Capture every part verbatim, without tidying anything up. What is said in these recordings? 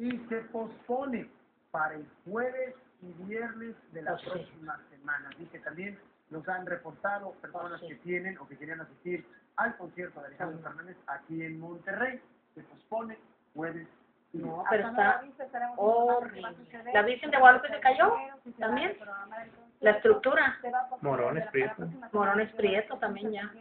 y se pospone para el jueves y viernes de la Oh, sí. próxima semana. Así que también nos han reportado personas Oh, sí. que tienen o que querían asistir al concierto de Alejandro Sí. Fernández aquí en Monterrey. Se pospone jueves y viernes. No, pero está horrible. ¿La Virgen de Guadalupe se cayó? ¿También? La estructura. Morones Prieto. Morones Prieto también ya.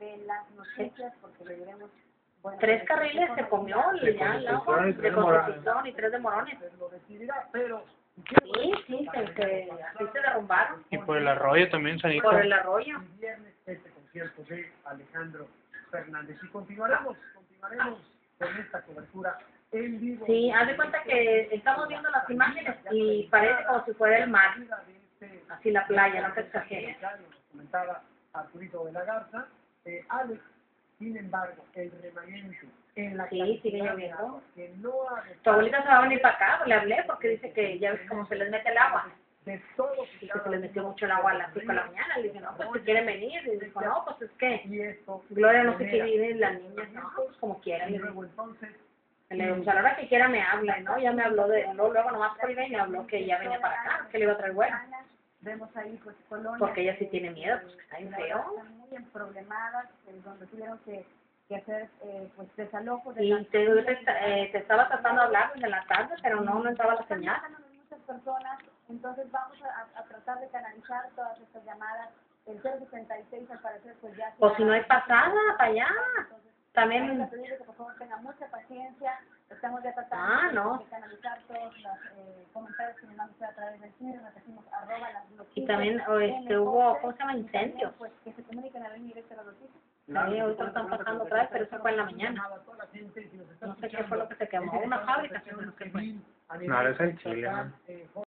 Tres carriles se comió y ya el agua de Constitución y tres de Morones. Lo decidirá, pero Sí, sí, se, se, sí se derrumbaron Y por el arroyo también, Sanito. por el arroyo. el viernes este concierto de Alejandro Fernández. Y continuaremos, continuaremos con esta cobertura en vivo. Sí, haz de cuenta que estamos viendo las imágenes y parece como si fuera el mar, así la playa, no te exageres. Nos comentaba Arturito de la Garza. Eh, Alex, sin embargo, el remanente en la Sí, sigue cantidad de lloviendo. agua que no ha Tu abuelita se va a venir para acá, le hablé porque dice que ya ves cómo se les mete el agua. de todo Y que se les metió mucho el agua a las cinco de la mañana. Le dije, no, pues si quieren venir. Y dijo, no, pues es que y esto Gloria no se quiere ir y las niñas, no, pues como quieran. y Le luego digo, entonces le digo, pues a la hora que quiera me habla, ¿no? Ya me habló de, no, luego nomás colgué y me habló que ya venía para acá, que le iba a traer bueno. Vemos ahí pues colonias Porque ella sí tiene miedo, pues que está bien que la verdad feo. están muy emproblemadas, eh, donde tuvieron que, que hacer eh, pues desalojo de Y las te, familias, te, eh, te estaba tratando de hablar desde la tarde, pero no, no entraba la están señal. llamándonos muchas personas, entonces vamos a, a tratar de canalizar todas estas llamadas. El cero sesenta y seis al parecer pues ya se O si no hay pasada, para allá. Entonces, También, vamos a pedirle que por favor tengan mucha paciencia. Estamos ya tratando Ah, de, no. de canalizar todos los eh, comentarios que nos van a hacer a través del Twitter, repetimos arroba las noticias. y también o este, hubo, ¿cómo se llama? Incendios. Pues que se comuniquen a la línea directa de las noticias. Sí, ahorita lo están pasando otra vez, pero eso fue en la mañana. No sé qué fue lo que se quemó, una fábrica, pero no sé qué fue. No, es en Chile, ¿no?